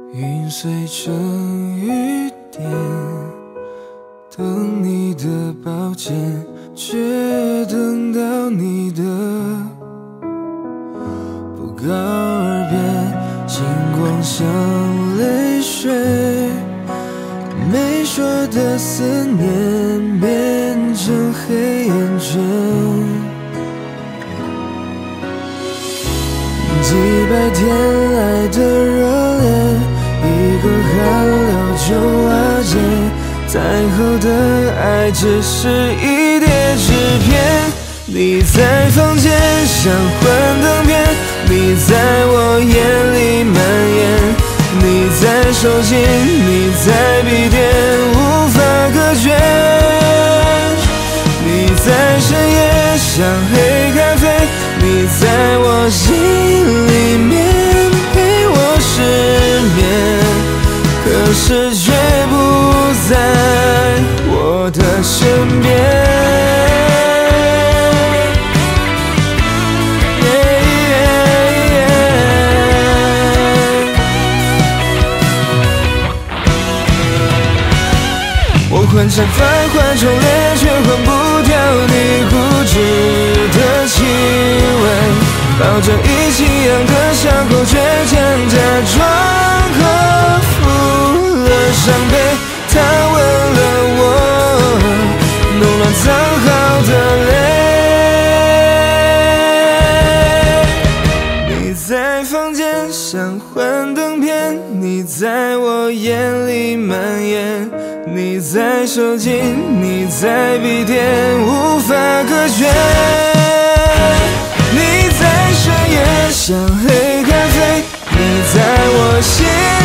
云碎成雨点，等你的抱歉，却等到你的不告而别。金光像泪水，没说的思念变成黑眼圈。几百天来的热烈，一个寒流就瓦解。再后的爱只是一叠纸片。你在房间像幻灯片，你在我眼里蔓延。你在手机，你在笔电，无法隔绝。你在深夜像黑咖啡，你在我心里面陪我失眠，可是却不在我的身边。我换成繁华重烈，却换不掉你固执的气味。抱着一起养的伤口，倔强假装克服了伤悲。他吻了我弄乱藏好的泪。你在房间像幻灯片，你在我眼里蔓延。你在手机，你在笔电，无法隔绝。你在深夜像黑咖啡，你在我心